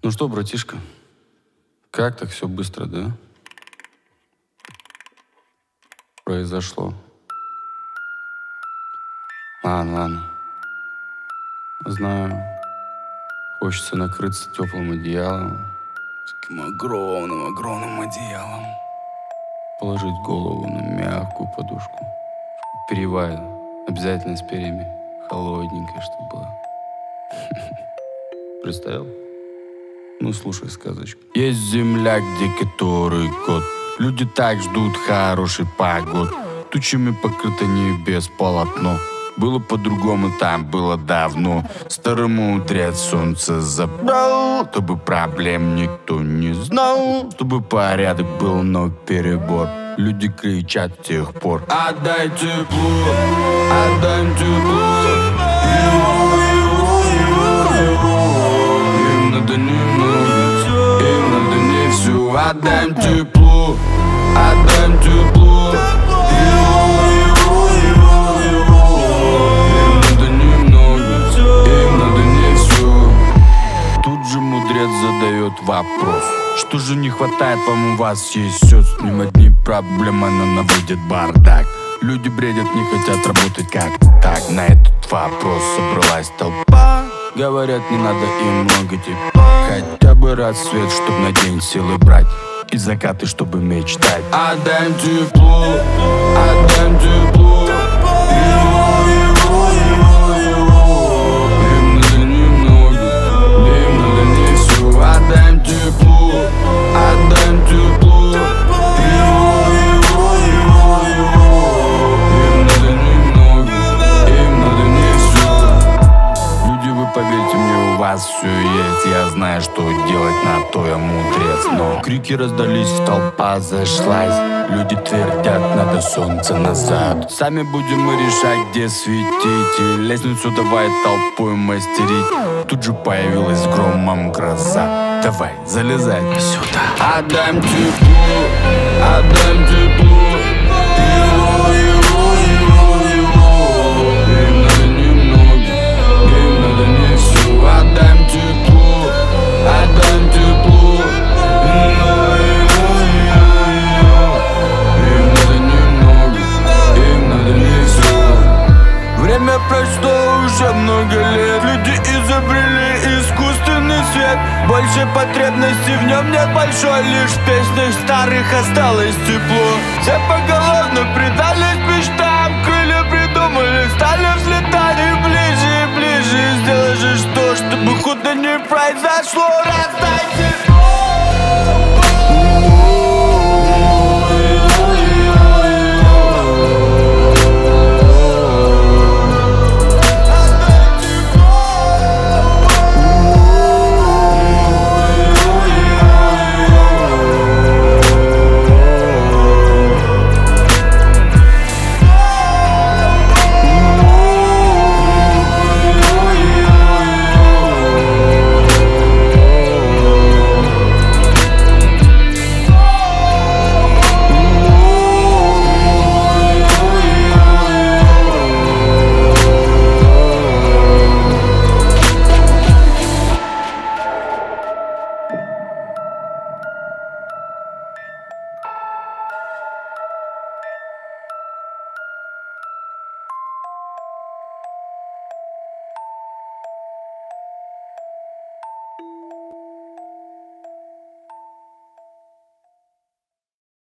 Ну что, братишка, как так все быстро, да? Произошло. Ладно. Знаю, хочется накрыться теплым одеялом, таким огромным одеялом, положить голову на мягкую подушку, перьевая, обязательно с перьями, холодненькая, чтобы была. Представил? Ну, слушай сказочку. Есть земля, где который год люди так ждут хороший погод. Тучами покрыто небес полотно. Было по-другому, там было давно. Старый мудрец солнце забрал, чтобы проблем никто не знал, чтобы порядок был, но перебор. Люди кричат с тех пор: отдай тепло, отдай тепло. Им надо немного, им надо не все. Отдай тепло, отдай тепло. Задает вопрос: что же не хватает вам, у вас есть все. С ним одни проблемы, она наводит бардак. Люди бредят, не хотят работать как так. На этот вопрос собралась толпа. Говорят, не надо им много тепла, хотя бы рассвет, чтоб на день силы брать, и закаты, чтобы мечтать. Отдай тепло, отдай тепло. Все есть, я знаю, что делать, на то я мудрец. Но крики раздались, толпа зашлась. Люди твердят, надо солнце назад. Сами будем мы решать, где светить, и лестницу давай толпой мастерить. Тут же появилась громом гроза. Давай, залезай сюда. Отдай тепло, отдай тепло. Прошло уже много лет, люди изобрели искусственный свет. Больше потребностей в нем нет большой, лишь в песнях старых осталось тепло. Все поголовно предались мечтам, крылья придумали, стали взлетать и ближе, сделай же что, чтобы худо не произошло. Раз